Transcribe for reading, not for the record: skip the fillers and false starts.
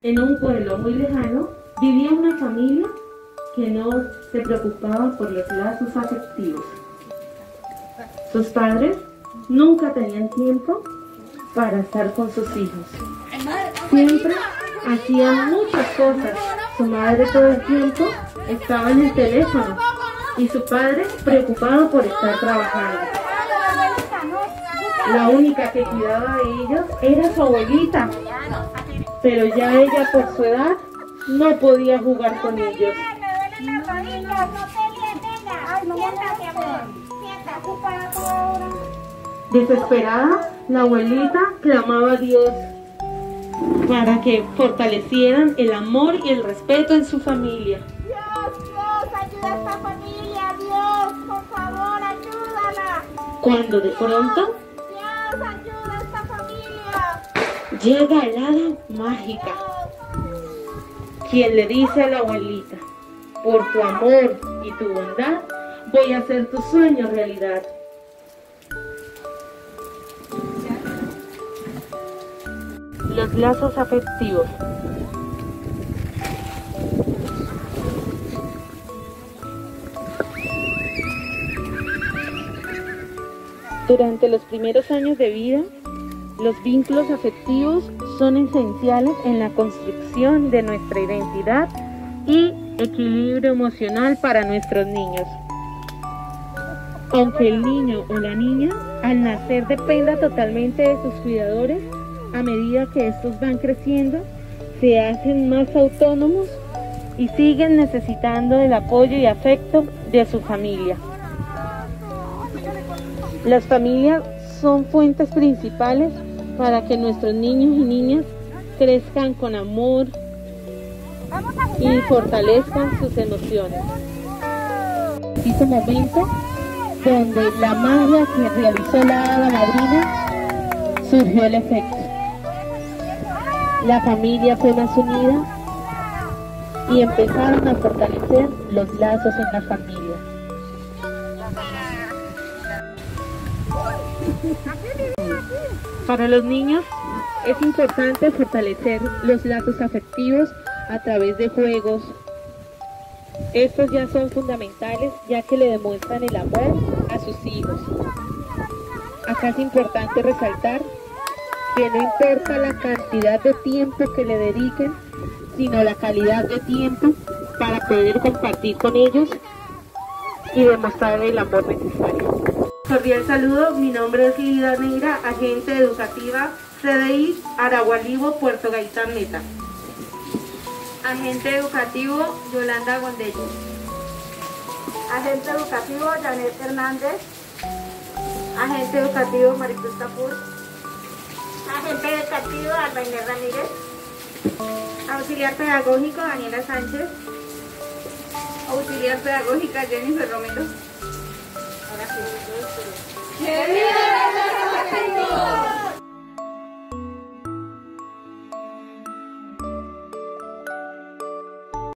En un pueblo muy lejano vivía una familia que no se preocupaba por los lazos afectivos. Sus padres nunca tenían tiempo para estar con sus hijos. Siempre hacían muchas cosas. Su madre todo el tiempo estaba en el teléfono y su padre preocupado por estar trabajando. La única que cuidaba de ellos era su abuelita, pero ya ella por su edad no podía jugar con ellos. Desesperada, la abuelita clamaba a Dios para que fortalecieran el amor y el respeto en su familia. Dios, ayuda a esta familia, Dios, por favor, ayúdala. Cuando de pronto Dios, ayuda a esta familia. llega el hada mágica, quien le dice a la abuelita: por tu amor y tu bondad voy a hacer tu sueño realidad. Los lazos afectivos. Durante los primeros años de vida, los vínculos afectivos son esenciales en la construcción de nuestra identidad y equilibrio emocional para nuestros niños. Aunque el niño o la niña al nacer dependa totalmente de sus cuidadores, a medida que estos van creciendo, se hacen más autónomos y siguen necesitando el apoyo y afecto de su familia. Las familias son fuentes principales para que nuestros niños y niñas crezcan con amor y fortalezcan sus emociones. Es un momento donde la magia que realizó la hada madrina surgió el efecto. La familia fue más unida y empezaron a fortalecer los lazos en la familia. Para los niños es importante fortalecer los lazos afectivos a través de juegos. Estos ya son fundamentales, ya que le demuestran el amor a sus hijos. Acá es importante resaltar que no importa la cantidad de tiempo que le dediquen, sino la calidad de tiempo para poder compartir con ellos y demostrar el amor necesario. Cordial saludo, mi nombre es Lida Neira, agente educativa CDI Aragualivo, Puerto Gaitán Meta. Agente educativo Yolanda Gondello. Agente educativo Janet Hernández. Agente educativo Maricruz Capur. Agente educativo Alba Inés Ramírez. Auxiliar pedagógico Daniela Sánchez. Auxiliar pedagógica Jennifer Romero. ¡Que viva los afectivos!